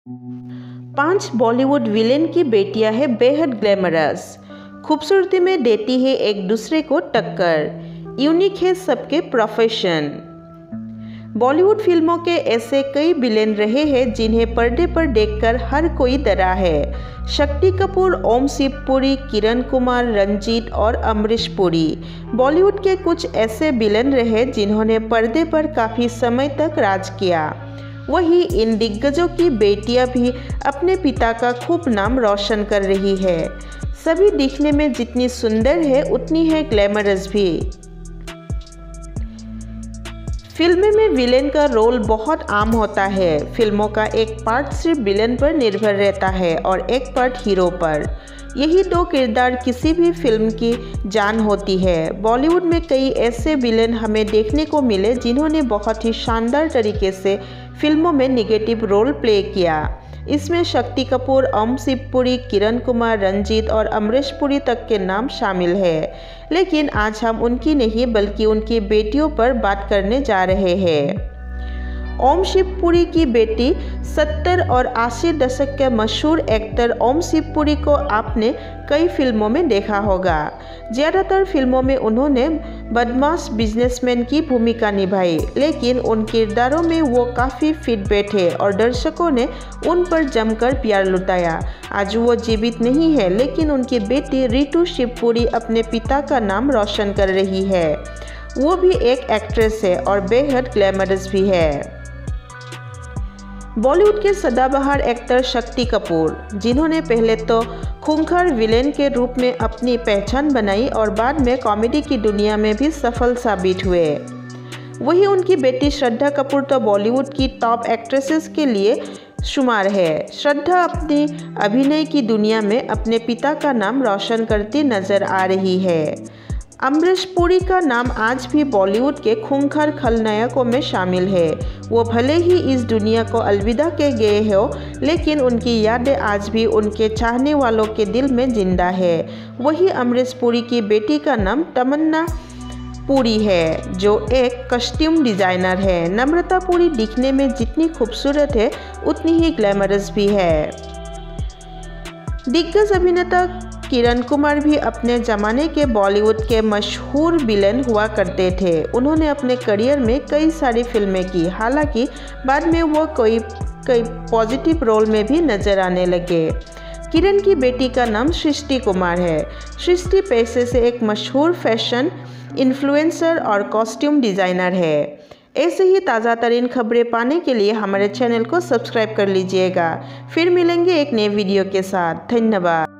5 Bollywood villain की बेटियां हैं बेहद ग्लैमरस, खूबसूरती में देती है एक दूसरे को टक्कर, यूनिक है सबके प्रोफेशन। बॉलीवुड फिल्मों के ऐसे कई विलेन रहे हैं जिन्हें पर्दे पर देखकर हर कोई डरा है। शक्ति कपूर, ओम शिवपुरी, किरण कुमार, रंजीत और अमरीश पुरी बॉलीवुड के कुछ ऐसे विलेन रहे जिन्होंने पर्दे पर काफ़ी समय तक राज किया। वहीं इन दिग्गजों की बेटियां भी अपने पिता का खूब नाम रोशन कर रही है। सभी दिखने में जितनी सुंदर है उतनी है ग्लैमरस भी। फिल्म में विलेन का रोल बहुत आम होता है। फिल्मों का एक पार्ट सिर्फ विलेन पर निर्भर रहता है और एक पार्ट हीरो पर। यही दो किरदार किसी भी फिल्म की जान होती है। बॉलीवुड में कई ऐसे विलेन हमें देखने को मिले जिन्होंने बहुत ही शानदार तरीके से फिल्मों में नेगेटिव रोल प्ले किया। इसमें शक्ति कपूर, ओम शिवपुरी, किरण कुमार, रंजीत और अमरीश पुरी तक के नाम शामिल है। लेकिन आज हम उनकी नहीं बल्कि उनकी बेटियों पर बात करने जा रहे हैं। ओम शिवपुरी की बेटी 70 और 80 दशक के मशहूर एक्टर ओम शिवपुरी को आपने कई फिल्मों में देखा होगा। ज़्यादातर फिल्मों में उन्होंने बदमाश बिजनेसमैन की भूमिका निभाई, लेकिन उन किरदारों में वो काफ़ी फिट बैठे और दर्शकों ने उन पर जमकर प्यार लुटाया। आज वो जीवित नहीं है, लेकिन उनकी बेटी रितु शिवपुरी अपने पिता का नाम रोशन कर रही है। वो भी एक एक्ट्रेस है और बेहद ग्लैमरस भी है। बॉलीवुड के सदाबहार एक्टर शक्ति कपूर, जिन्होंने पहले तो खूंखार विलेन के रूप में अपनी पहचान बनाई और बाद में कॉमेडी की दुनिया में भी सफल साबित हुए। वहीं उनकी बेटी श्रद्धा कपूर तो बॉलीवुड की टॉप एक्ट्रेसेस के लिए शुमार है। श्रद्धा अपनी अभिनय की दुनिया में अपने पिता का नाम रोशन करती नजर आ रही है। अमरीश पुरी का नाम आज भी बॉलीवुड के खूंखार खलनायकों में शामिल है। वो भले ही इस दुनिया को अलविदा कह गए हो, लेकिन उनकी यादें आज भी उनके चाहने वालों के दिल में जिंदा है। वही अमरीश पुरी की बेटी का नाम तमन्ना पुरी है, जो एक कॉस्ट्यूम डिज़ाइनर है। नम्रता पुरी दिखने में जितनी खूबसूरत है उतनी ही ग्लैमरस भी है। दिग्गज अभिनेता किरण कुमार भी अपने ज़माने के बॉलीवुड के मशहूर विलेन हुआ करते थे। उन्होंने अपने करियर में कई सारी फिल्में की, हालांकि बाद में वो कई पॉजिटिव रोल में भी नजर आने लगे। किरण की बेटी का नाम सृष्टि कुमार है। सृष्टि पेशे से एक मशहूर फैशन इन्फ्लुएंसर और कॉस्ट्यूम डिज़ाइनर है। ऐसे ही ताज़ा तरीन खबरें पाने के लिए हमारे चैनल को सब्सक्राइब कर लीजिएगा। फिर मिलेंगे एक नए वीडियो के साथ। धन्यवाद।